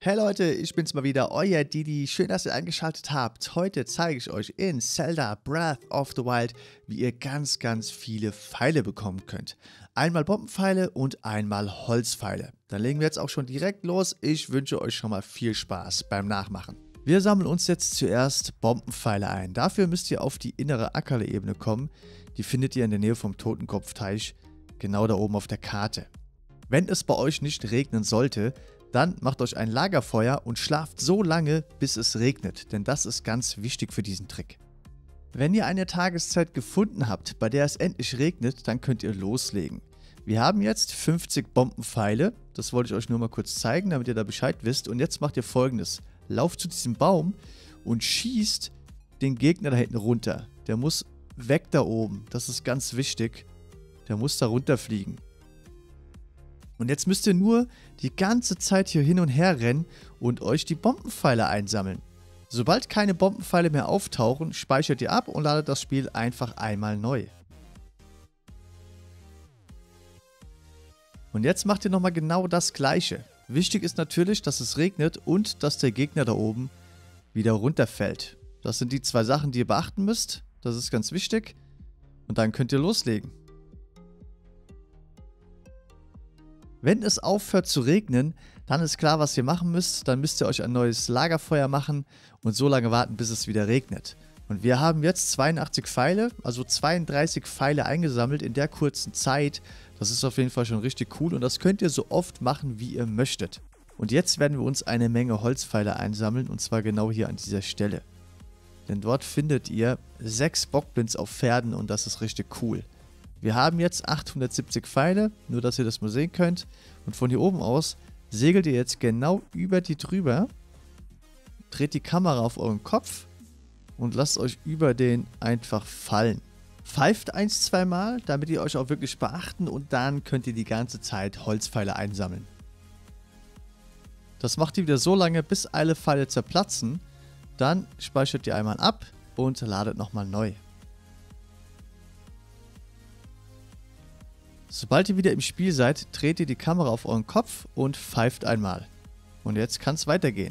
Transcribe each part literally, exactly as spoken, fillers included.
Hey Leute, ich bin's mal wieder, euer Didi. Schön, dass ihr eingeschaltet habt. Heute zeige ich euch in Zelda Breath of the Wild, wie ihr ganz, ganz viele Pfeile bekommen könnt. Einmal Bombenpfeile und einmal Holzpfeile. Dann legen wir jetzt auch schon direkt los. Ich wünsche euch schon mal viel Spaß beim Nachmachen. Wir sammeln uns jetzt zuerst Bombenpfeile ein. Dafür müsst ihr auf die innere Ackerle-Ebene kommen. Die findet ihr in der Nähe vom Totenkopfteich, genau da oben auf der Karte. Wenn es bei euch nicht regnen sollte, dann macht euch ein Lagerfeuer und schlaft so lange, bis es regnet, denn das ist ganz wichtig für diesen Trick. Wenn ihr eine Tageszeit gefunden habt, bei der es endlich regnet, dann könnt ihr loslegen. Wir haben jetzt fünfzig Bombenpfeile, das wollte ich euch nur mal kurz zeigen, damit ihr da Bescheid wisst. Und jetzt macht ihr Folgendes: Lauft zu diesem Baum und schießt den Gegner da hinten runter. Der muss weg da oben, das ist ganz wichtig. Der muss da runterfliegen. Und jetzt müsst ihr nur die ganze Zeit hier hin und her rennen und euch die Bombenpfeile einsammeln. Sobald keine Bombenpfeile mehr auftauchen, speichert ihr ab und ladet das Spiel einfach einmal neu. Und jetzt macht ihr nochmal genau das Gleiche. Wichtig ist natürlich, dass es regnet und dass der Gegner da oben wieder runterfällt. Das sind die zwei Sachen, die ihr beachten müsst. Das ist ganz wichtig. Und dann könnt ihr loslegen. Wenn es aufhört zu regnen, dann ist klar, was ihr machen müsst. Dann müsst ihr euch ein neues Lagerfeuer machen und so lange warten, bis es wieder regnet. Und wir haben jetzt zweiundachtzig Pfeile, also zweiunddreißig Pfeile eingesammelt in der kurzen Zeit. Das ist auf jeden Fall schon richtig cool und das könnt ihr so oft machen, wie ihr möchtet. Und jetzt werden wir uns eine Menge Holzpfeile einsammeln und zwar genau hier an dieser Stelle. Denn dort findet ihr sechs Bockblins auf Pferden und das ist richtig cool. Wir haben jetzt achthundertsiebzig Pfeile, nur dass ihr das mal sehen könnt. Und von hier oben aus segelt ihr jetzt genau über die drüber, dreht die Kamera auf euren Kopf und lasst euch über den einfach fallen. Pfeift eins, zwei Mal, damit ihr euch auch wirklich beachten und dann könnt ihr die ganze Zeit Holzpfeile einsammeln. Das macht ihr wieder so lange, bis alle Pfeile zerplatzen. Dann speichert ihr einmal ab und ladet nochmal neu. Sobald ihr wieder im Spiel seid, dreht ihr die Kamera auf euren Kopf und pfeift einmal. Und jetzt kann es weitergehen.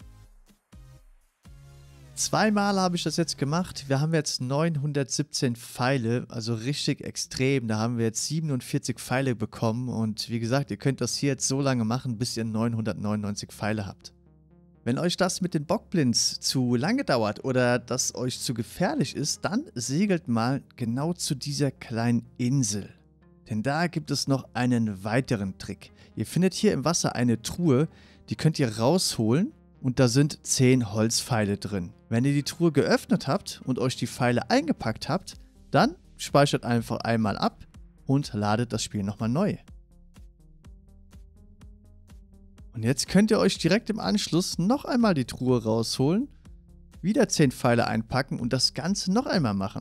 Zweimal habe ich das jetzt gemacht. Wir haben jetzt neunhundertsiebzehn Pfeile, also richtig extrem. Da haben wir jetzt siebenundvierzig Pfeile bekommen. Und wie gesagt, ihr könnt das hier jetzt so lange machen, bis ihr neunhundertneunundneunzig Pfeile habt. Wenn euch das mit den Bockblins zu lange dauert oder das euch zu gefährlich ist, dann segelt mal genau zu dieser kleinen Insel. Denn da gibt es noch einen weiteren Trick. Ihr findet hier im Wasser eine Truhe, die könnt ihr rausholen und da sind zehn Holzpfeile drin. Wenn ihr die Truhe geöffnet habt und euch die Pfeile eingepackt habt, dann speichert einfach einmal ab und ladet das Spiel nochmal neu. Und jetzt könnt ihr euch direkt im Anschluss noch einmal die Truhe rausholen, wieder zehn Pfeile einpacken und das Ganze noch einmal machen.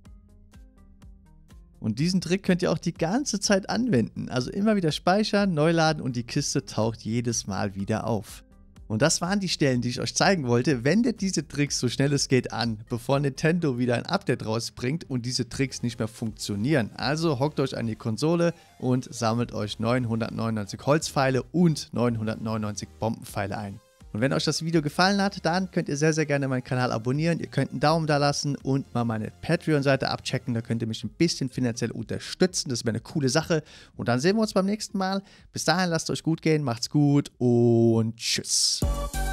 Und diesen Trick könnt ihr auch die ganze Zeit anwenden. Also immer wieder speichern, neu laden und die Kiste taucht jedes Mal wieder auf. Und das waren die Stellen, die ich euch zeigen wollte. Wendet diese Tricks so schnell es geht an, bevor Nintendo wieder ein Update rausbringt und diese Tricks nicht mehr funktionieren. Also hockt euch an die Konsole und sammelt euch neunhundertneunundneunzig Holzpfeile und neunhundertneunundneunzig Bombenpfeile ein. Und wenn euch das Video gefallen hat, dann könnt ihr sehr, sehr gerne meinen Kanal abonnieren. Ihr könnt einen Daumen da lassen und mal meine Patreon-Seite abchecken. Da könnt ihr mich ein bisschen finanziell unterstützen. Das wäre eine coole Sache. Und dann sehen wir uns beim nächsten Mal. Bis dahin, lasst es euch gut gehen, macht's gut und tschüss.